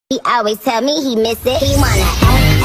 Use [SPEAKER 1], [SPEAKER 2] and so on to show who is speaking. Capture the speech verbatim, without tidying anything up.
[SPEAKER 1] He always tell me he miss it. He wanna act